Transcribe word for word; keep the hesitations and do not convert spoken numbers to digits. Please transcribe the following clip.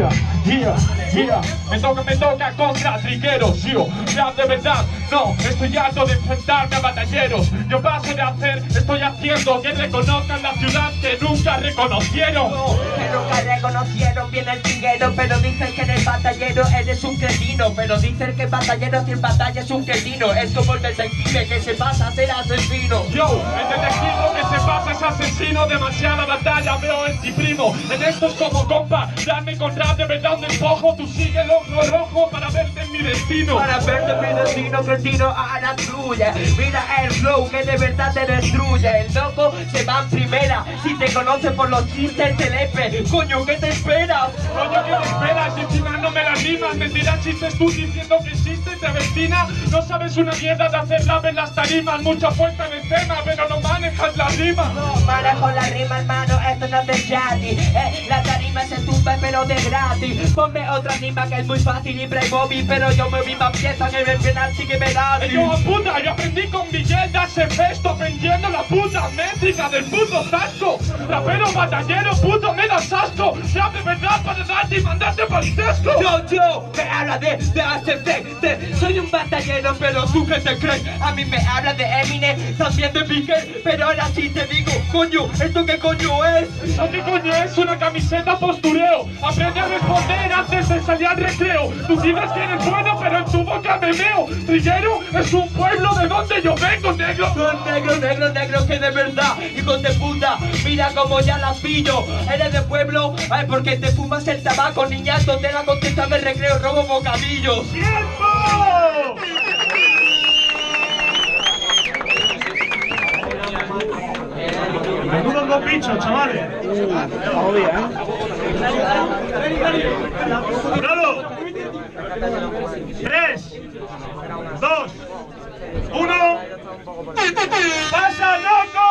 yeah, yeah, yeah. Me toca, me toca contra trigueros, yo. Ya de verdad, no, estoy harto de enfrentarme a batalleros. Yo paso de hacer, estoy haciendo que reconozcan la ciudad que nunca reconocieron. No, que nunca reconocieron, viene el triguero, pero dicen que en el batallero eres un cretino. Pero dicen que el batallero sin batalla es un cretino. Es como el detective que se pasa a ser asesino. Yo, el detective que se pasa es asesino. Demasiada batalla veo en ti, primo. En esto es como compa, darme con rap de verdad un despojo. Tú sigue el ojo rojo para verte en mi destino. Para verte en mi destino, cretino, ahora fluye. Mira el flow que de verdad te destruye. El loco se va en primera. Si te conoce por los chistes telepe. Coño, ¿qué te esperas? Coño, ¿qué te esperas? Encima no me las rimas. Me tiras chistes tú diciendo que existe travestina. No sabes una mierda de hacer rap en las tarimas. Mucha fuerza en escena, pero no manejas la rima. No manejo la rima, hermano, esto no es de gratis. Eh, la tarima se tumba, pero de gratis. Ponme otra rima que es muy fácil y Playmobil. Pero yo me vi más piezas que me penal, sí que me da. Y yo, puta, yo aprendí con Miguel de ese festo, aprendiendo la puta métrica del puto zasco. Rapero batallero, puto, me das asco. Rap de verdad para darte y mandarte pa'l sesco. Yo, yo, me habla de, de A C F de, soy un batallero, pero tú que te crees. A mí me habla de Eminem, también de Piqué. Pero ahora sí te digo, coño, ¿esto qué coño es? ¿Esto qué coño es? Una camiseta postureo. Aprende a responder antes de salir al recreo. Tú dices que eres bueno, pero en tu boca me meo. Triguero es un pueblo de donde yo vengo, negro. Negro, negro, negro, que de verdad, hijos de puta, mira como ya las pillo. Eres de pueblo, ay, porque te fumas el tabaco, niñato, te la contesta del recreo, robo bocadillos. ¡Tiempo! Menudo dos bichos, chavales. Obvio, ¿eh? ¡Jurado! Tres, dos, uno. ¡Pasa, loco!